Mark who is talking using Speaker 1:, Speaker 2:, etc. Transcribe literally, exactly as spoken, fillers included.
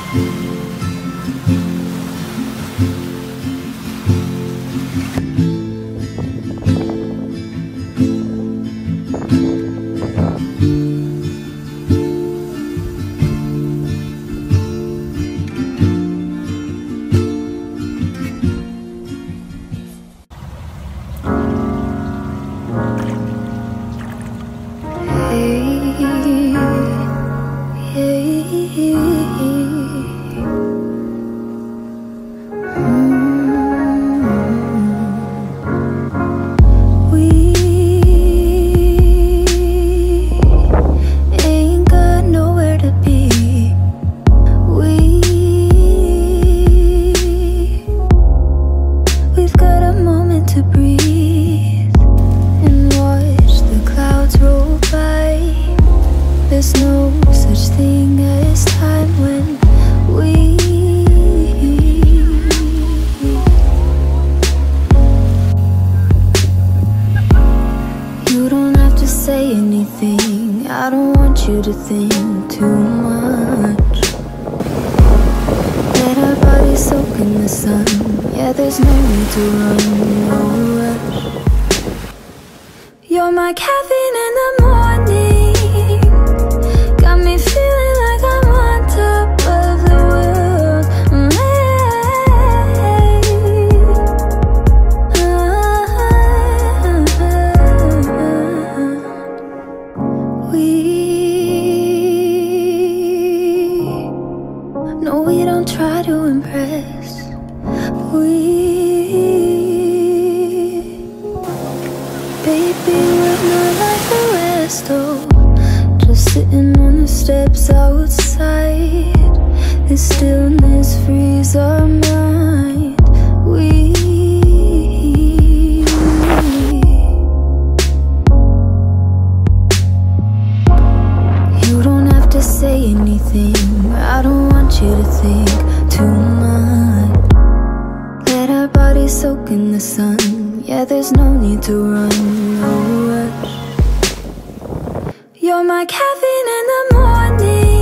Speaker 1: I don't want you to think too much. Let our bodies soak in the sun. Yeah, there's no need to run, no rush. You're my caffeine in the morning. Got me feeling like I'm on top of the world. We No, we don't try to impress. We Baby, we're not like the rest, oh. Just sitting on the steps outside. This stillness frees our mind. We You don't have to say anything. I don't want you to think too much. Let our bodies soak in the sun. Yeah, there's no need to run, no rush. You're my caffeine in the morning.